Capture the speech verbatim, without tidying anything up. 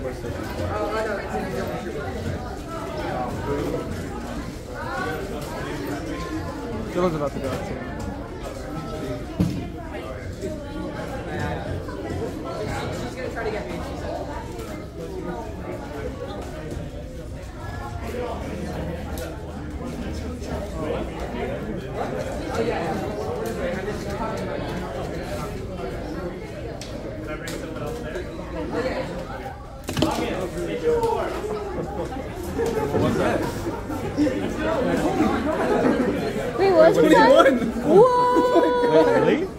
number six. Oh, I know. It's in the Dylan's about to go out too. She's gonna try to get me. She said. Oh yeah. Can I bring someone else there? Oh yeah. What's that? Wait, what's What that? won? Whoa! Wait, really?